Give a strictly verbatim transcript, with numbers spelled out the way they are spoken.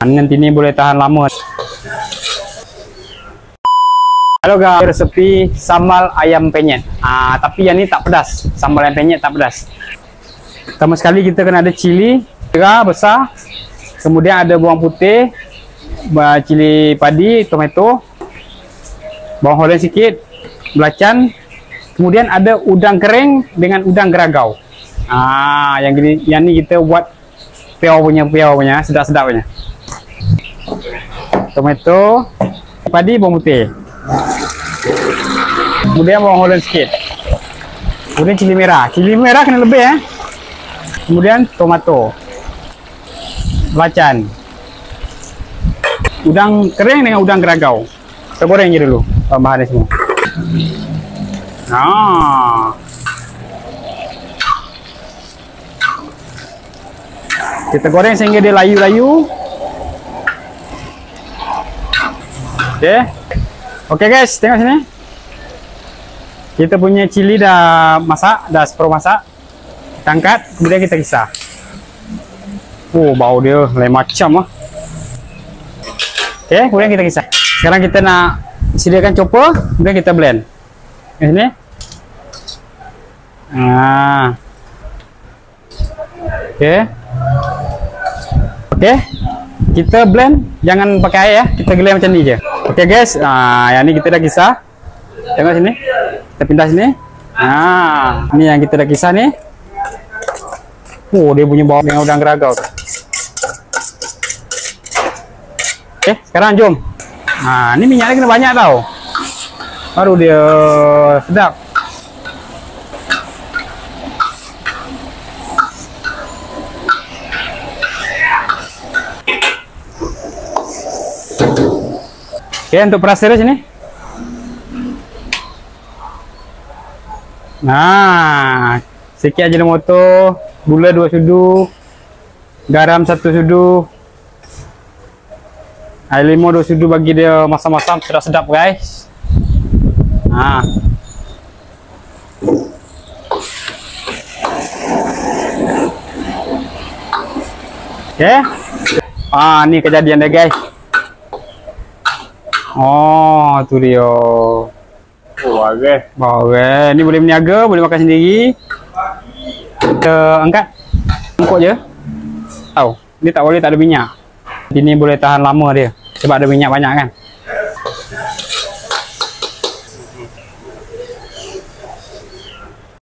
Nanti ni boleh tahan lama. Halo guys, resepi sambal ayam penyet. Ah, tapi yang ni tak pedas. Sambal ayam penyet tak pedas. Pertama sekali kita kena ada cili merah besar. Kemudian ada bawang putih, cili padi, tomato, bawang holland sikit, belacan. Kemudian ada udang kering dengan udang geragau. Ah, yang gini, yang ni kita buat piau punya, piau punya, sedap-sedap punya. Tomato, padi, bawang putih. Kemudian bawang holland sikit. Kemudian cili merah. Cili merah kena lebih eh. Kemudian tomato, belacan, udang kering dengan udang geragau. Kita goreng je dulu bahan ni semua. Nah, kita goreng sehingga dia layu-layu. Okey. Okey guys, tengok sini. Kita punya cili dah masak, dah separuh masak. Kita angkat, kemudian kita kisar. Oh, bau dia lain macam ah. Okey, kemudian kita kisar. Sekarang kita nak sediakan chopper, kemudian kita blend. Di sini. Ah. Okey. Okey. Kita blend, jangan pakai air ya. Kita geleng macam ni je. Okey guys, ah yang ni kita dah kisar. Tengok sini. Kita pindah sini. Ah, ni yang kita dah kisar ni. Oh, dia punya bau dengan udang geragau tu. Okey, sekarang jom. Ha, ni minyak dia kena banyak tau. Baru dia sedap. Okey, untuk perasa dia sini. Nah, sikit Ajinomoto, gula dua sudu, garam satu sudu, air limau dua sudu bagi dia masam-masam sedap-sedap guys. Ha. Okey. Ah, ni kejadian dia guys. Oh, tu dia. Oh, bagus. Bagus. Ni boleh berniaga, boleh makan sendiri. Kita angkat. Angkut je. Tahu, ni tak boleh tak ada minyak. Ini boleh tahan lama dia sebab ada minyak banyak kan.